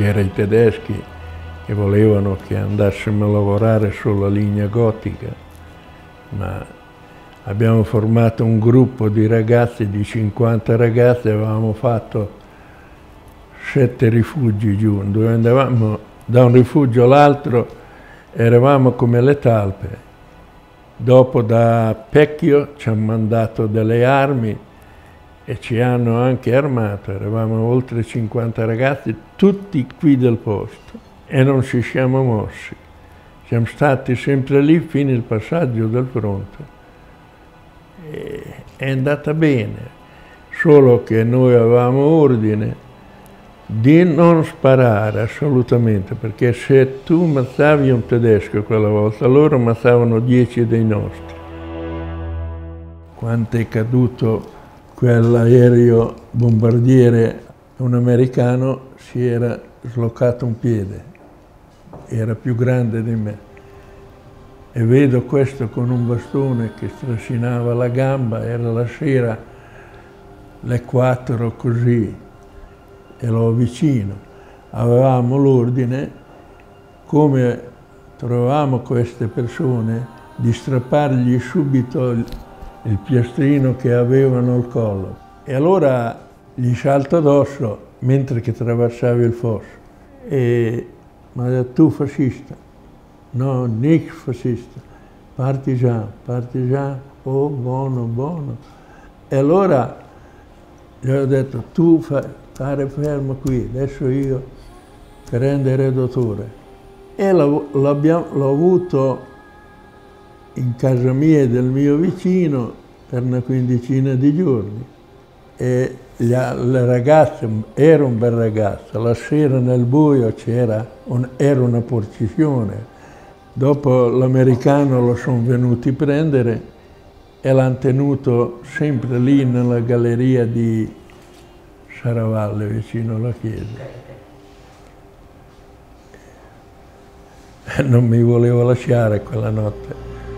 c'erano i tedeschi che volevano che andassimo a lavorare sulla linea gotica, ma abbiamo formato un gruppo di ragazzi, di 50 ragazzi, avevamo fatto 7 rifugi giù, dove andavamo da un rifugio all'altro, eravamo come le talpe. Dopo da Pecchio ci hanno mandato delle armi e ci hanno anche armato, eravamo oltre 50 ragazzi, tutti qui del posto, e non ci siamo mossi. Siamo stati sempre lì fino al passaggio del fronte. E è andata bene, solo che noi avevamo ordine di non sparare assolutamente, perché se tu ammazzavi un tedesco quella volta, loro ammazzavano 10 dei nostri. Quando è caduto quell'aereo bombardiere, un americano si era sloccato un piede, era più grande di me. E vedo questo con un bastone che strascinava la gamba, era la sera, le 4 così, e lo avvicino. Avevamo l'ordine, come trovavamo queste persone, di strappargli subito il piastrino che avevano al collo. E allora gli salto addosso mentre che attraversava il fosso. E mi ha detto: tu fascista? No, nicht fascista, partigiano, partigiano, oh buono, buono. E allora gli ho detto: tu stare fermo qui, adesso io prendere dottore. E l'ho avuto in casa mia e del mio vicino per una quindicina di giorni. E le ragazze, era un bel ragazzo, la sera nel buio era una porcizione. Dopo l'americano lo sono venuti a prendere e l'hanno tenuto sempre lì nella galleria di Saravalle, vicino alla chiesa. Non mi volevo lasciare quella notte.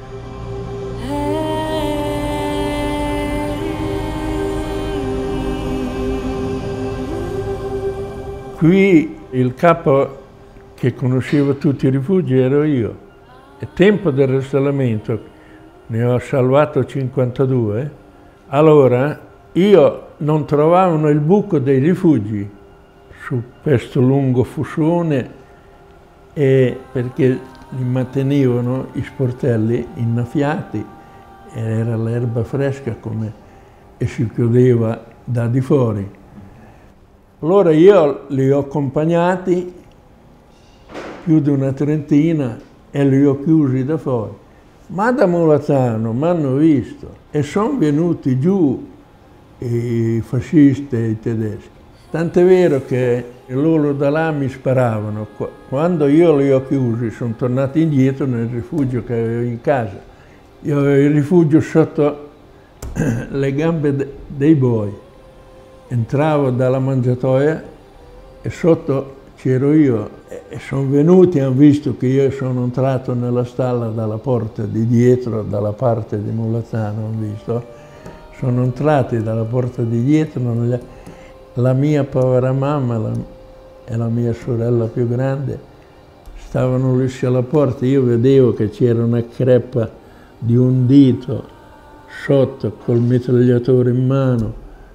Qui il capo che conosceva tutti i rifugi ero io. E tempo del rastrellamento ne ho salvato 52. Allora io non trovavano il buco dei rifugi su questo lungo fossone, perché li mantenevano i sportelli innaffiati, era l'erba fresca e si chiudeva da di fuori. Allora io li ho accompagnati, più di una trentina, e li ho chiusi da fuori. Ma da Molazzano mi hanno visto e sono venuti giù i fascisti e i tedeschi. Tant'è vero che loro da là mi sparavano. Quando io li ho chiusi sono tornati indietro nel rifugio che avevo in casa. Io avevo il rifugio sotto le gambe dei buoi. Entravo dalla mangiatoia e sotto c'ero io. E sono venuti e hanno visto che io sono entrato nella stalla dalla porta di dietro, dalla parte di Molazzano, hanno visto. Sono entrati dalla porta di dietro, la mia povera mamma e la mia sorella più grande stavano lì alla porta. Io vedevo che c'era una crepa di un dito sotto col mitragliatore in mano.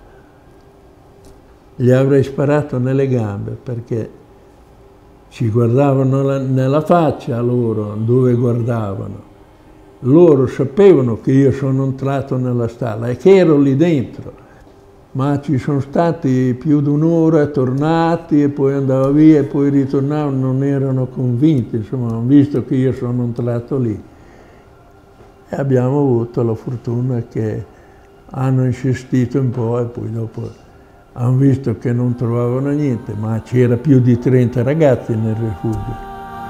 Gli avrei sparato nelle gambe perché ci guardavano nella faccia loro, dove guardavano. Loro sapevano che io sono entrato nella stalla e che ero lì dentro, ma ci sono stati più di un'ora, tornati e poi andava via e poi ritornavano, non erano convinti, insomma, hanno visto che io sono entrato lì. E abbiamo avuto la fortuna che hanno insistito un po' e poi dopo hanno visto che non trovavano niente, ma c'era più di 30 ragazzi nel rifugio.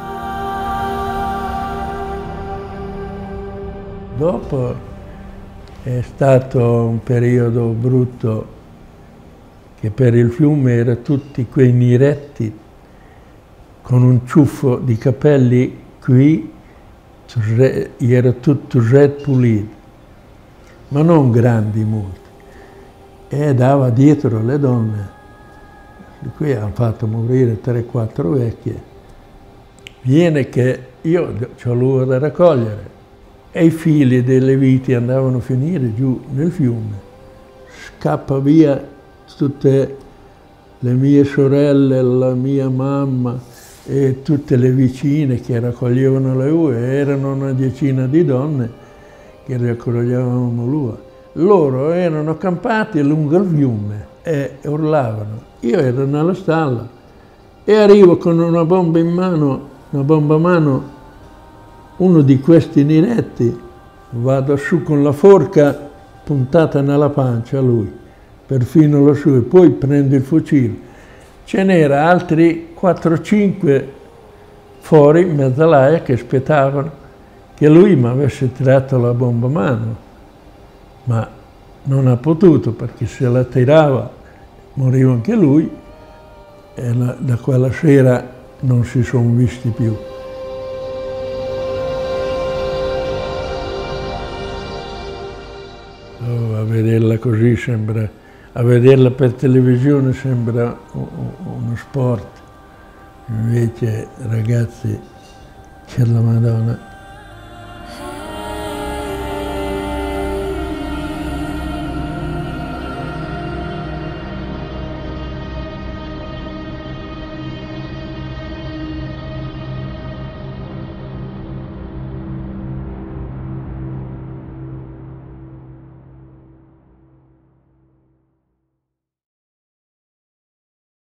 Dopo è stato un periodo brutto, che per il fiume erano tutti quei niretti con un ciuffo di capelli qui, era tutto pulito, ma non grandi molti. E dava dietro le donne, di cui hanno fatto morire 3-4 vecchie. Viene che io ho l'uva da raccogliere e i fili delle viti andavano a finire giù nel fiume. Scappa via tutte le mie sorelle, la mia mamma e tutte le vicine che raccoglievano le uve, erano una decina di donne che raccoglievano l'uva. Loro erano campati lungo il fiume e urlavano. Io ero nella stalla e arrivo con una bomba in mano, una bomba a mano, uno di questi niretti, vado su con la forca puntata nella pancia a lui, perfino lassù, e poi prendo il fucile. Ce n'era altri 4-5 fuori in mezzo all'aia che aspettavano che lui mi avesse tirato la bomba a mano, ma non ha potuto, perché se la tirava moriva anche lui, e da quella sera non si sono visti più. Oh, a vederla così sembra, a vederla per televisione sembra uno sport, invece ragazzi, c'è la Madonna.